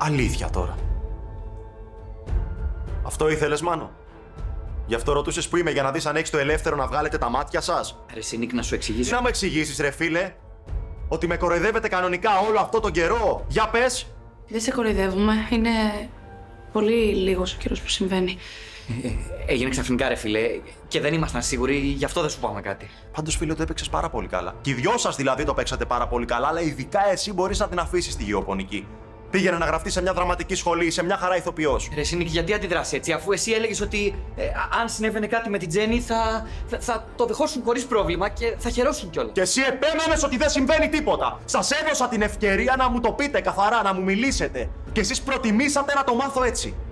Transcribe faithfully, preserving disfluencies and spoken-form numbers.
Αλήθεια τώρα. Αυτό ήθελες, Μάνο? Γι' αυτό ρωτούσες που είμαι, για να δεις αν έχεις το ελεύθερο να βγάλετε τα μάτια σας? Ρε Σινίκ, να σου εξηγήσω. Τι να μου εξηγήσεις, ρε φίλε? Ότι με κοροϊδεύετε κανονικά όλο αυτό τον καιρό? Για πες! Δεν σε κοροϊδεύουμε. Είναι πολύ λίγος ο καιρός που συμβαίνει. Ε, έγινε ξαφνικά, ρε φίλε, και δεν ήμασταν σίγουροι, γι' αυτό δεν σου πάμε κάτι. Πάντως, φίλε, το έπαιξες πάρα πολύ καλά. Και οι δυο σας δηλαδή το παίξατε πάρα πολύ καλά, αλλά ειδικά εσύ μπορείς να την αφήσεις τη γεωπονική. Πήγαινε να γραφτεί σε μια δραματική σχολή, σε μια χαρά ηθοποιός. Ρε Σινίκ, γιατί αντιδράς έτσι, αφού εσύ έλεγες ότι ε, αν συνέβαινε κάτι με την Τζέννη θα, θα, θα το δεχόσουν χωρίς πρόβλημα και θα χαιρόσουν κιόλας. Και εσύ επέμενες ότι δεν συμβαίνει τίποτα. Σας έδωσα την ευκαιρία να μου το πείτε καθαρά, να μου μιλήσετε. Και εσείς προτιμήσατε να το μάθω έτσι.